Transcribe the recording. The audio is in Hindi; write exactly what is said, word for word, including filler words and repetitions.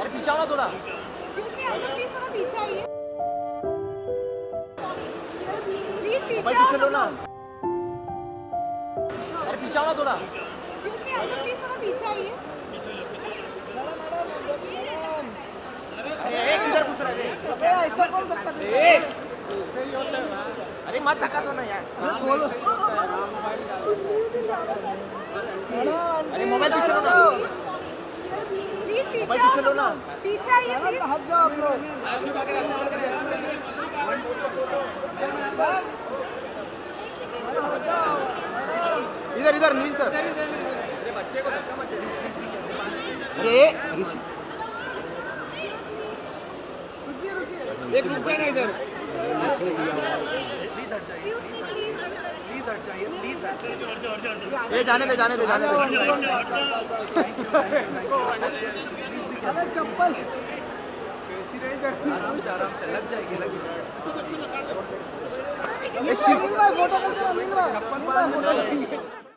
अरे पीछे आओ ना थोड़ा। पीछे आइए प्लीज, पीछे मोबाइल पीछे लो ना। अरे पीछे आओ ना थोड़ा। प्लीज थोड़ा पीछे आइए। अरे एक इधर घुस रहा है। ऐसा कौन धक्का देता है? अरे मत धक्का दो ना यार। बोलो। अरे मोबाइल पीछे लो ना। प्लीज पीछे मोबाइल पीछे लो ना। पीछे आइए प्लीज। हट जाओ आप लोग। इधर इधर नील सर। अरे ऋषि एक रुक जाए ना इधर। प्लीज हट जाइए, प्लीज हट जाइए। ये जाने दे जाने दे जाने दे। अरे चप्पल आराम से आराम से लग जाएगी लग जाएगी। अनिल भाई फोटो करते हैं, अनिल भाई, अनिल भाई फोटो करते हैं।